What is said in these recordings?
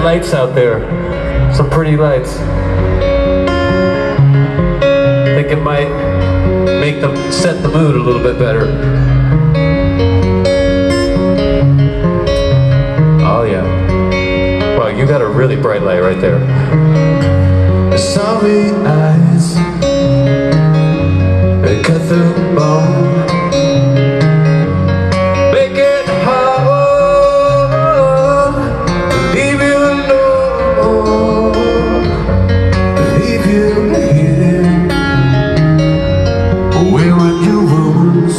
lights out there. Some pretty lights. I think it might make them set the mood a little bit better. Oh yeah. Wow, you got a really bright light right there. Sorry eyes, they cut through the bone. Make it hard to leave you alone, leave you here, wearing your wounds,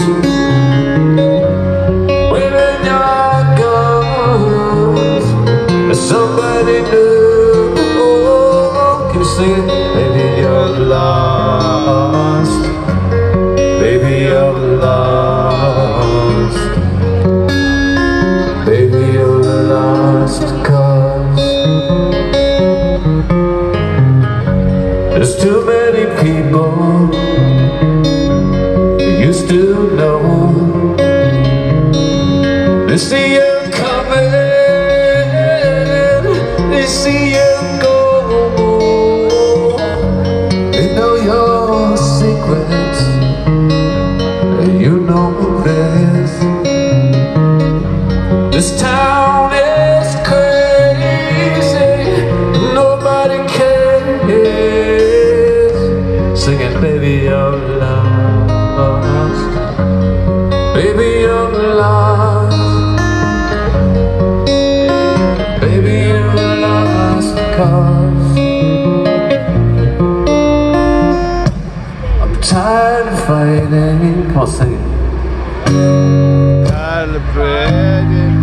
wearing your guns. Somebody new. Sing it. Baby, you're lost. Baby, you're lost. Baby, you're lost. 'Cause there's too many people you used to know. They see you coming, they see you go. You know this. This town is crazy. Nobody cares. Singing, baby, you're lost. Baby, you're lost. Baby, you're lost. 'Cause tired of fighting. Come on, sing it. Tired of fighting.